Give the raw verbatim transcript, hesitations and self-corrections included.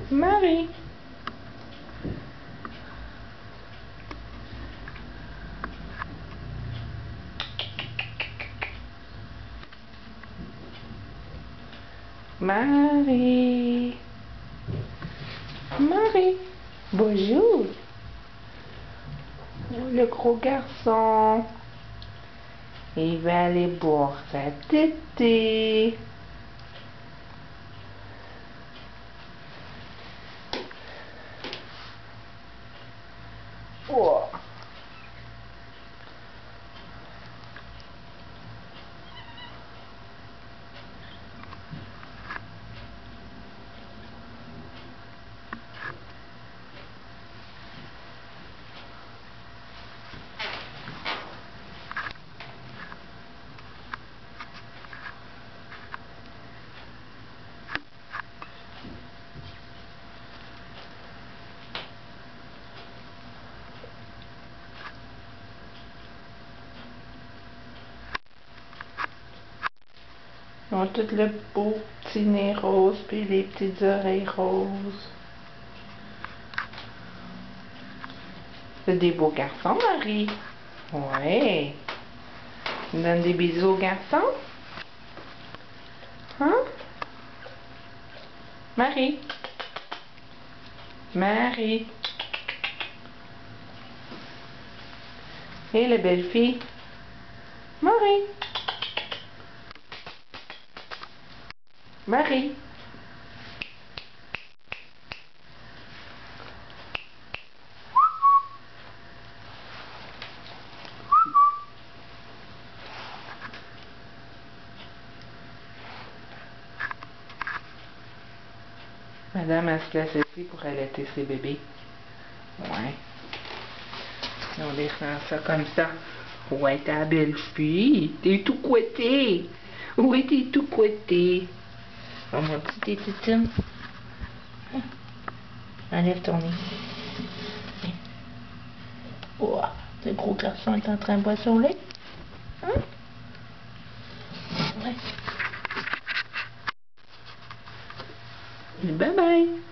Marie. Marie. Marie. Bonjour. Le gros garçon. Il va aller boire sa tétée. Oh. Ils ont tout le beau petit nez rose puis les petites oreilles roses. C'est des beaux garçons, Marie. Ouais. Tu donnes des bisous aux garçons? Hein? Marie. Marie. Et la belle fille? Marie. Marie. Madame, elle se place ici pour allaiter ses bébés. Ouais. On les rend ça comme ça. Ouais, ta belle fille. T'es tout couetté. Oui, t'es tout couetté. Oh, mon petit t'es titine. Enlève ton nez. Oh, ce gros garçon est en train de boire son lait. Hein? Ouais. Bye bye.